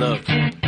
Look,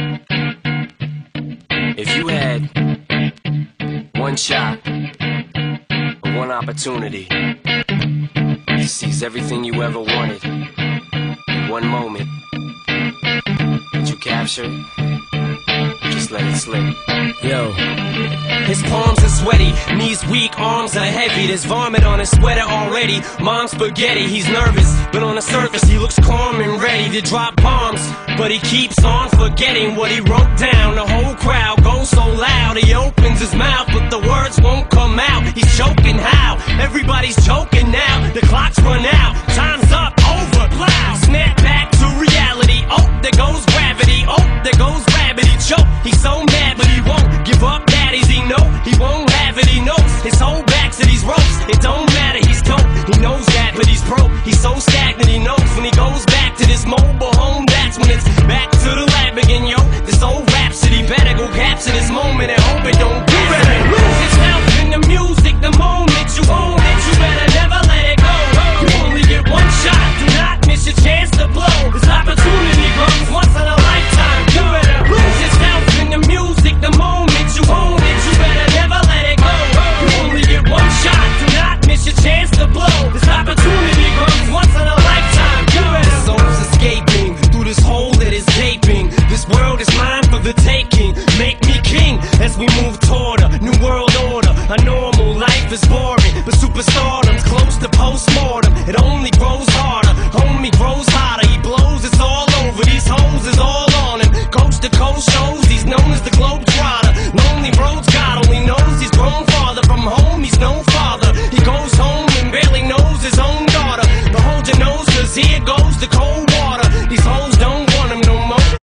if you had one shot or one opportunity to seize everything you ever wanted in one moment, did you capture it? Just let it slip. Yo. His palms are sweaty, knees weak, arms are heavy. There's vomit on his sweater already. Mom's spaghetti, he's nervous, but on the surface he looks calm and ready to drop bombs. But he keeps on forgetting what he wrote down. The whole crowd goes so loud, he opens his mouth, but the words won't come out. He's choking how? Everybody's choking now. The clock's run out, time's up, over, loud. Snap back to reality, oh, there goes gravity. Oh, there goes gravity, choke. He's so mad, but he won't give up. Daddies, he know he won't have it. He knows his whole back to these ropes. It don't matter, he's dope. He knows that, but he's broke. He's so stagnant, he knows when he goes back to this mobile home. That's when it's back to the lab again, yo. This old rhapsody better go capture this moment and hope it don't get better. Lose yourself in the music the moment you own it. You better never let it go. You only get one shot. Do not miss your chance to blow. This opportunity comes once in a lifetime. You better lose yourself in the music the moment you own it. You better never let it go. You only get one shot. Do not miss your chance to blow. This opportunity comes once in a lifetime. You better. The soul's escaping through this hole that is gaping. This world is mine for the taking. Make me king as we move toward a new world order. A normal life is boring, but superstardom's close to postmortem. It only grows harder, homie grows hotter. He blows, it's all over. These hoes is all